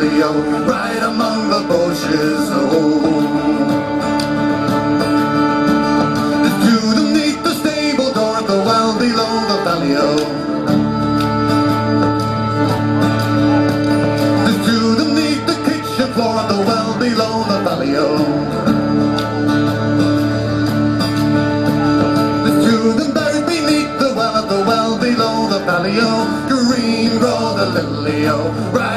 lily-o, right among the bushes, oh. There's two them neath the stable door at the well below the valley-o. There's two them neath the kitchen floor at the well below the valley-o. There's two them buried beneath the well at the well below the valley-o. Green grow the lily-o, right